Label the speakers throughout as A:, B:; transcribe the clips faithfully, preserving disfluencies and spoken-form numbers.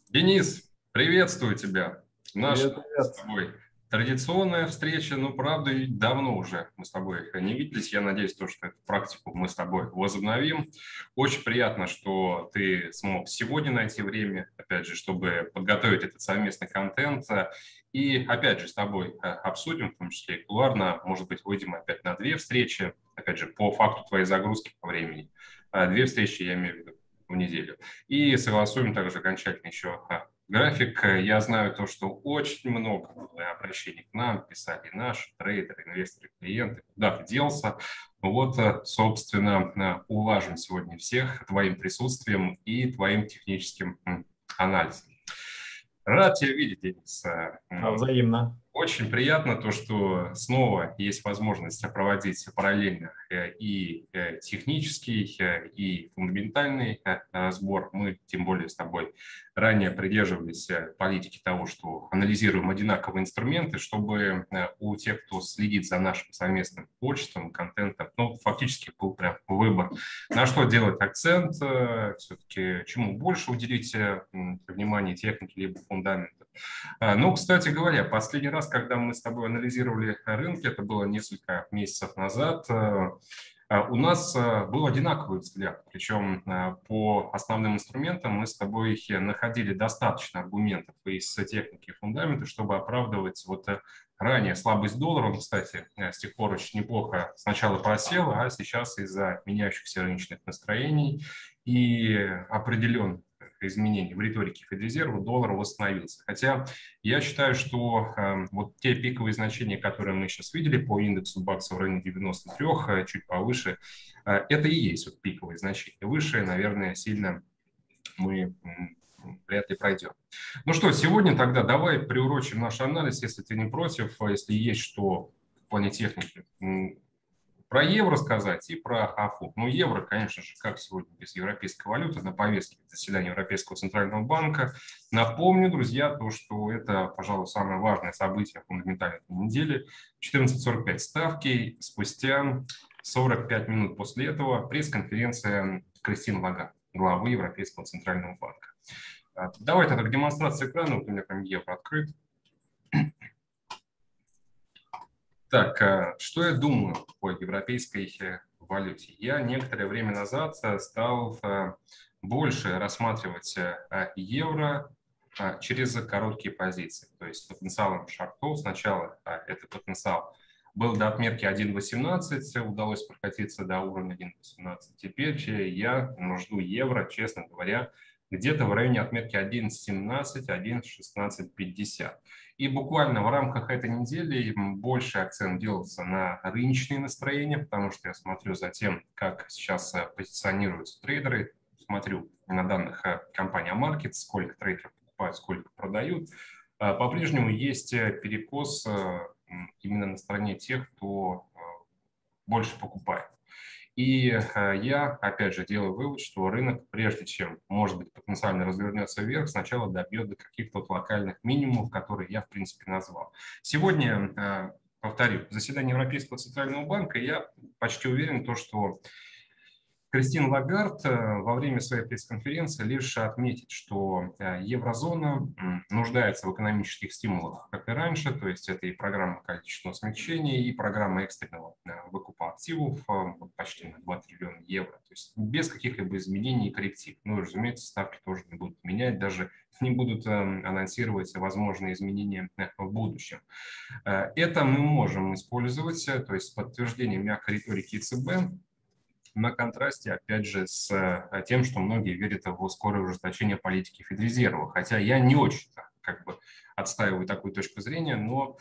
A: Денис, приветствую тебя. Наша
B: Привет,
A: с
B: привет.
A: тобой традиционная встреча, ну, правда, и давно уже мы с тобой не виделись. Я надеюсь, то, что эту практику мы с тобой возобновим. Очень приятно, что ты смог сегодня найти время, опять же, чтобы подготовить этот совместный контент. И, опять же, с тобой э, обсудим, в том числе и кулуарно, может быть, выйдем опять на две встречи, опять же, по факту твоей загрузки по времени. А, Две встречи, я имею в виду, в неделю. И согласуем также окончательно еще а, график. Я знаю то, что очень много было обращений к нам, писали наши трейдеры, инвесторы, клиенты, куда ты делся. Вот, э, собственно, э, улажим сегодня всех твоим присутствием и твоим техническим м, анализом. Рад тебя видеть, Денис. Э,
B: А,
A: м,
B: взаимно.
A: Очень приятно то, что снова есть возможность проводить параллельно э, и э, технический, э, и фундаментальный э, разбор. Мы, тем более, с тобой ранее придерживались э, политики того, что анализируем одинаковые инструменты, чтобы э, у тех, кто следит за нашим совместным творчеством, контентом, ну, фактически был прям выбор, на что делать акцент, э, все-таки чему больше уделить э, м, внимание технике либо фундаменту. А, Ну, кстати говоря, последний раз, когда мы с тобой анализировали рынки, это было несколько месяцев назад, э, а, у нас э, был одинаковый взгляд. Причем э, по основным инструментам мы с тобой находили достаточно аргументов из техники и фундамента, чтобы оправдывать вот э, ранее слабость доллара. Он, кстати, э, с тех пор очень неплохо сначала просел, а сейчас из-за меняющихся рыночных настроений и определенных изменений в риторике Федрезерва доллар восстановился. Хотя я считаю, что э, вот те пиковые значения, которые мы сейчас видели по индексу бакса в районе девяноста трёх, э, чуть повыше, э, это и есть вот пиковые значения. Выше, наверное, сильно мы м, вряд ли пройдем. Ну что, сегодня тогда давай приурочим наш анализ, если ты не против, а если есть что в плане техники. М, Про евро сказать и про АФУ. Ну, евро, конечно же, как сегодня без европейской валюты на повестке заседания Европейского центрального банка. Напомню, друзья, то, что это, пожалуй, самое важное событие фундаментальной недели. четырнадцать сорок пять ставки. Спустя сорок пять минут после этого пресс-конференция Кристин Лагард, главы Европейского центрального банка. А, Давай тогда к демонстрации экрана. Вот у меня там евро открыт. Так, а, что я думаю о европейской э, валюте? Я некоторое время назад э, стал э, больше рассматривать э, а, евро а, через короткие позиции, то есть потенциалом шортов. Сначала а, этот потенциал был до отметки один восемнадцать, удалось прокатиться до уровня один восемнадцать. Теперь э, я жду евро, честно говоря, где-то в районе отметки один семнадцать, один шестнадцать пятьдесят. И буквально в рамках этой недели больше акцент делался на рыночные настроения, потому что я смотрю за тем, как сейчас э, позиционируются трейдеры, смотрю на данных э, компании Market, сколько трейдеров покупают, сколько продают. Э, По-прежнему есть э, перекос э, именно на стороне тех, кто э, больше покупает. И э, я, опять же, делаю вывод, что рынок, прежде чем, может быть, потенциально развернется вверх, сначала добьет до каких-то вот локальных минимумов, которые я, в принципе, назвал. Сегодня, э, повторю, заседание Европейского центрального банка, и я почти уверен, то, что Кристин Лагард э, во время своей пресс-конференции лишь отметит, что э, еврозона нуждается в экономических стимулах, как и раньше, то есть это и программа количественного смягчения, и программа экстренного э, выкупа активов э, почти на два триллиона евро, то есть без каких-либо изменений и корректив. Ну, разумеется, ставки тоже не будут менять, даже не будут э, анонсировать возможные изменения э, в будущем. Э, Это мы можем использовать, э, то есть подтверждение мягкой риторики ЕЦБ, на контрасте, опять же, с э, тем, что многие верят в скорое ужесточение политики Федрезерва. Хотя я не очень как бы отстаиваю такую точку зрения, но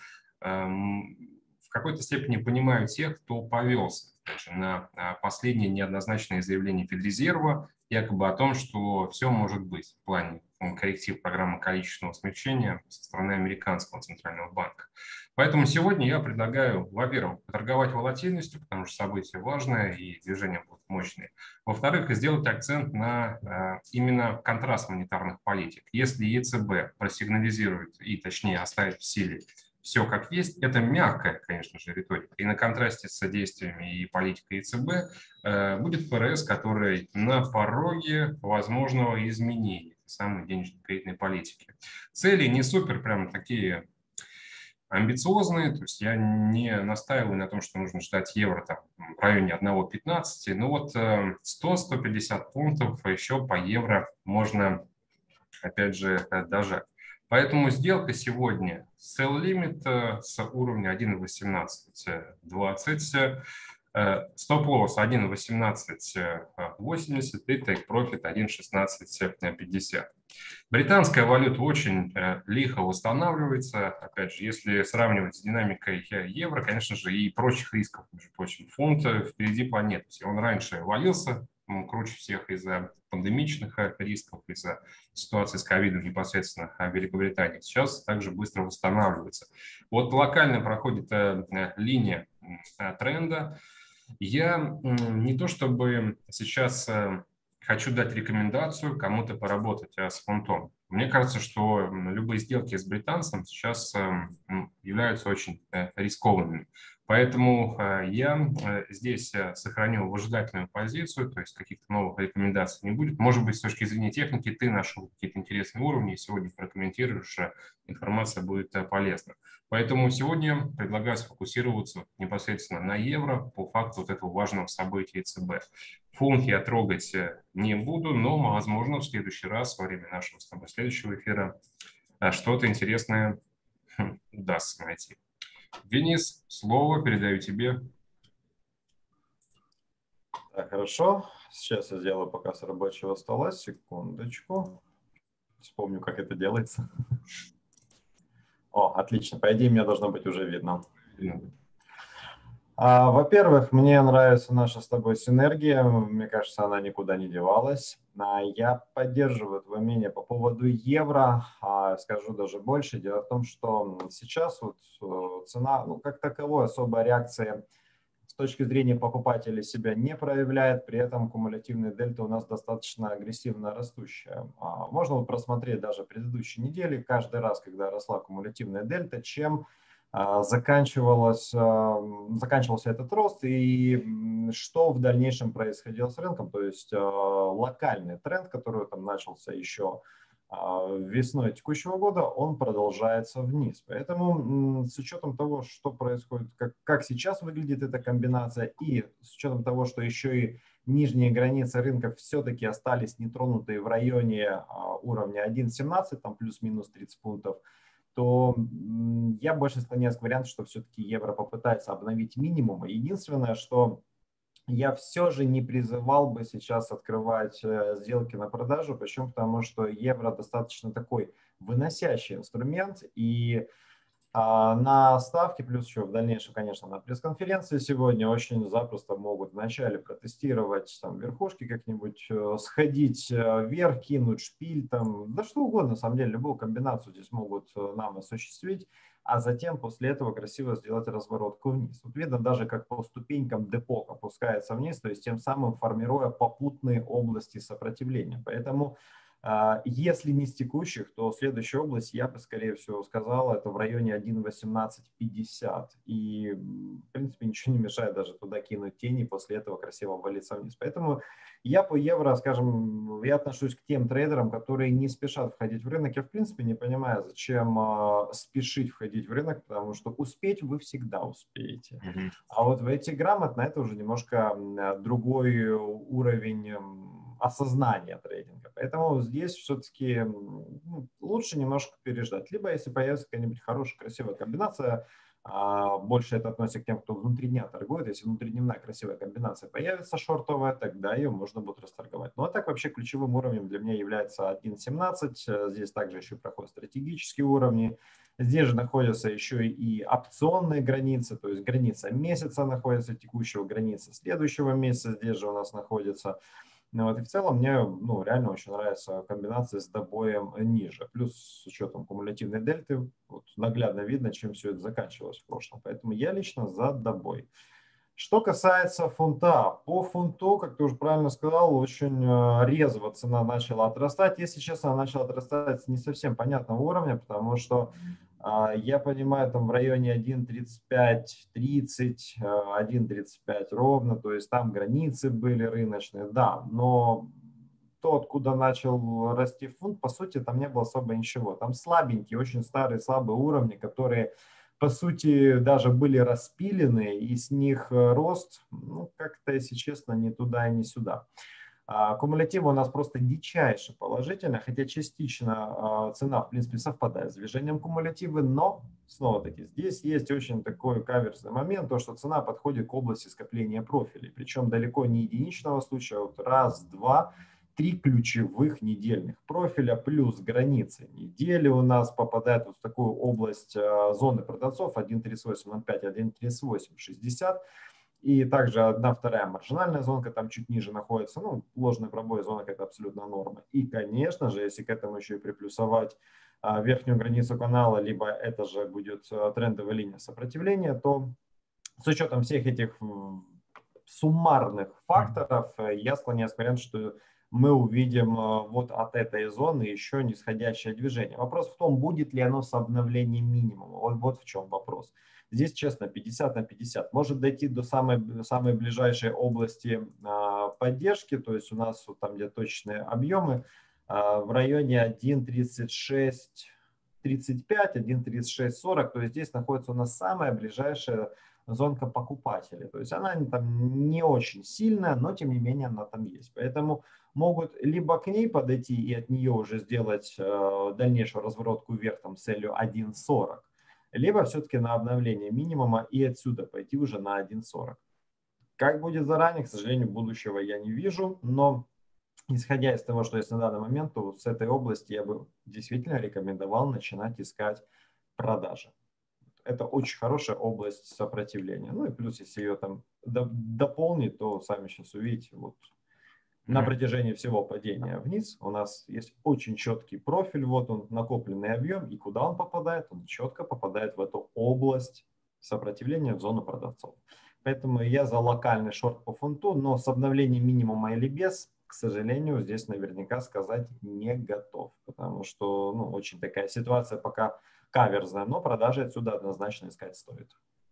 A: эм, в какой-то степени понимаю тех, кто повелся на последнее неоднозначное заявление Федрезерва, якобы о том, что все может быть в плане корректив программы количественного смягчения со стороны американского центрального банка. Поэтому сегодня я предлагаю, во-первых, торговать волатильностью, потому что событие важное и движения будут мощные. Во-вторых, сделать акцент на э, именно контраст монетарных политик. Если ЕЦБ просигнализирует и, точнее, оставит в силе все как есть, это мягкая, конечно же, риторика. И на контрасте с действиями и политикой ЕЦБ э, будет ФРС, который на пороге возможного изменения. самой денежно-кредитной политики. Цели не супер прям такие амбициозные, то есть я не настаиваю на том, что нужно ждать евро там, в районе одна целых пятнадцать сотых, но вот сто — сто пятьдесят пунктов еще по евро можно, опять же, дожать. Поэтому сделка сегодня sell limit с уровня один целых восемнадцать двадцать, стоп-лосс один целых восемнадцать восемьдесят и take-profit один целых шестнадцать пятьдесят. Британская валюта очень лихо восстанавливается. Опять же, если сравнивать с динамикой евро, конечно же, и прочих рисков, между прочим, фунт впереди планеты. Он раньше валился круче всех из-за пандемичных рисков, из-за ситуации с ковидом непосредственно в Великобритании. Сейчас также быстро восстанавливается. Вот локально проходит линия тренда. Я не то чтобы сейчас хочу дать рекомендацию кому-то поработать с фунтом. Мне кажется, что любые сделки с британцем сейчас являются очень рискованными. Поэтому я здесь сохраню выжидательную позицию, то есть каких-то новых рекомендаций не будет. Может быть, с точки зрения техники ты нашел какие-то интересные уровни, и сегодня прокомментируешь, информация будет полезна. Поэтому сегодня предлагаю сфокусироваться непосредственно на евро по факту вот этого важного события ЕЦБ. Фунт я трогать не буду, но, возможно, в следующий раз, во время нашего с тобой следующего эфира, что-то интересное удастся найти. Денис, слово передаю тебе.
B: Так, хорошо. Сейчас я сделаю показ рабочего стола. Секундочку. Вспомню, как это делается. О, отлично. По идее, мне должно быть уже видно. А, во-первых, мне нравится наша с тобой синергия. Мне кажется, она никуда не девалась. А, я поддерживаю твое мнение по поводу евро. А, скажу даже больше. Дело в том, что сейчас вот цена, ну, как таковой, особая реакция с точки зрения покупателей себя не проявляет, при этом кумулятивная дельта у нас достаточно агрессивно растущая. А, можно вот просмотреть даже предыдущие недели, каждый раз, когда росла кумулятивная дельта, чем заканчивалось, заканчивался этот рост и что в дальнейшем происходило с рынком, то есть локальный тренд, который там начался еще весной текущего года, он продолжается вниз. Поэтому с учетом того, что происходит, как, как сейчас выглядит эта комбинация, и с учетом того, что еще и нижние границы рынка все-таки остались нетронутые в районе уровня один целых семнадцать, там плюс-минус тридцать пунктов, то я больше склоняюсь к варианту, что все-таки евро попытается обновить минимум. Единственное, что я все же не призывал бы сейчас открывать сделки на продажу. Почему? Потому что евро достаточно такой выносящий инструмент. И а, на ставке, плюс еще в дальнейшем, конечно, на пресс-конференции сегодня очень запросто могут вначале протестировать там верхушки как-нибудь, сходить вверх, кинуть шпиль, там, да что угодно, на самом деле, любую комбинацию здесь могут нам осуществить, а затем после этого красиво сделать разворотку вниз. Вот видно даже, как по ступенькам депо опускается вниз, то есть тем самым формируя попутные области сопротивления. Поэтому если не с текущих, то следующая область, я бы, скорее всего, сказал, это в районе один целых восемнадцать пятьдесят. И, в принципе, ничего не мешает даже туда кинуть тени и после этого красиво валиться вниз. Поэтому я по евро, скажем, я отношусь к тем трейдерам, которые не спешат входить в рынок. Я, в принципе, не понимаю, зачем спешить входить в рынок, потому что успеть вы всегда успеете. Mm-hmm. А вот войти грамотно, это уже немножко другой уровень осознания трейдинга. Поэтому здесь все-таки ну, лучше немножко переждать. Либо если появится какая-нибудь хорошая, красивая комбинация, а, больше это относится к тем, кто внутри дня торгует. Если внутридневная красивая комбинация появится шортовая, тогда ее можно будет расторговать. Ну а так вообще ключевым уровнем для меня является один целых семнадцать. Здесь также еще проходят стратегические уровни. Здесь же находятся еще и опционные границы, то есть граница месяца находится, текущего граница следующего месяца здесь же у нас находится. Ну, вот, и в целом мне ну, реально очень нравится комбинация с добоем ниже. Плюс с учетом кумулятивной дельты вот, наглядно видно, чем все это заканчивалось в прошлом. Поэтому я лично за добой. Что касается фунта. По фунту, как ты уже правильно сказал, очень резво цена начала отрастать. Если честно, она начала отрастать с не совсем понятного уровня, потому что я понимаю, там в районе один тридцать пять тридцать, один тридцать пять ровно, то есть там границы были рыночные, да, но то, откуда начал расти фунт, по сути, там не было особо ничего. Там слабенькие, очень старые, слабые уровни, которые, по сути, даже были распилены, и с них рост, ну, как-то, если честно, ни туда и ни сюда. А, кумулятивы у нас просто дичайше положительно, хотя частично а, цена, в принципе, совпадает с движением кумулятивы, но, снова-таки, здесь есть очень такой каверзный момент, то, что цена подходит к области скопления профилей, причем далеко не единичного случая, а вот раз, два, три ключевых недельных профиля плюс границы недели у нас попадают вот в такую область а, зоны продавцов один тридцать восемь ноль пять, один тридцать восемь шестьдесят. И также одна вторая маржинальная зонка там чуть ниже находится. Ну, ложный пробой зонок это абсолютно норма. И, конечно же, если к этому еще и приплюсовать а, верхнюю границу канала, либо это же будет а, трендовая линия сопротивления, то с учетом всех этих суммарных факторов, я склоняюсь к варианту, что мы увидим вот от этой зоны еще нисходящее движение. Вопрос в том, будет ли оно с обновлением минимума. Вот, вот в чем вопрос. Здесь, честно, пятьдесят на пятьдесят. Может дойти до самой, самой ближайшей области а, поддержки, то есть у нас вот там где точные объемы а, в районе один тридцать шесть тридцать пять, один тридцать шесть сорок, то есть здесь находится у нас самая ближайшая зонка покупателей. То есть она там не очень сильная, но тем не менее она там есть. Поэтому могут либо к ней подойти и от нее уже сделать э, дальнейшую разворотку вверх там, с целью один сорок, либо все-таки на обновление минимума и отсюда пойти уже на один сорок. Как будет заранее, к сожалению, будущего я не вижу, но исходя из того, что есть на данный момент, то вот с этой области я бы действительно рекомендовал начинать искать продажи. Это очень хорошая область сопротивления. Ну и плюс, если ее там дополнить, то сами сейчас увидите, вот на протяжении всего падения вниз у нас есть очень четкий профиль, вот он, накопленный объем, и куда он попадает? Он четко попадает в эту область сопротивления в зону продавцов. Поэтому я за локальный шорт по фунту, но с обновлением минимума или без, к сожалению, здесь наверняка сказать не готов, потому что ну, очень такая ситуация пока каверзная, но продажи отсюда однозначно искать стоит.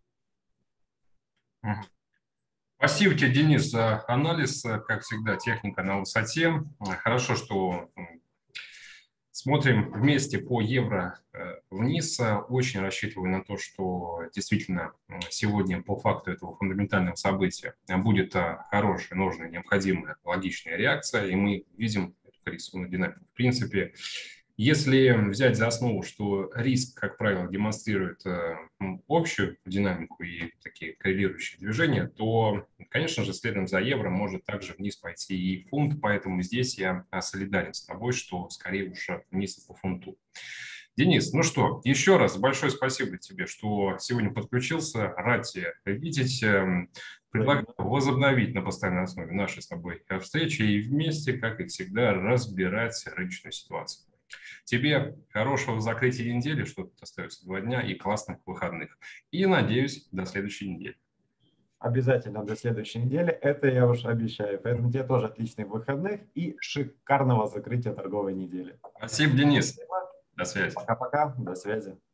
A: Спасибо тебе, Денис, за анализ. Как всегда, техника на высоте. Хорошо, что смотрим вместе по евро вниз. Очень рассчитываю на то, что действительно сегодня по факту этого фундаментального события будет хорошая, нужная, необходимая, логичная реакция. И мы видим эту коррекционную динамику. В принципе, если взять за основу, что риск, как правило, демонстрирует э, общую динамику и такие коррелирующие движения, то, конечно же, следом за евро может также вниз пойти и фунт, поэтому здесь я солидарен с тобой, что скорее уж вниз по фунту. Денис, ну что, еще раз большое спасибо тебе, что сегодня подключился, рад тебя видеть. Предлагаю возобновить на постоянной основе наши с тобой встречи и вместе, как и всегда, разбирать рыночную ситуацию. Тебе хорошего закрытия недели, что тут остается два дня, и классных выходных. И, надеюсь, до следующей недели.
B: Обязательно до следующей недели, это я уж обещаю. Поэтому тебе тоже отличных выходных и шикарного закрытия торговой недели.
A: Спасибо, Денис. До связи.
B: Пока-пока, до связи.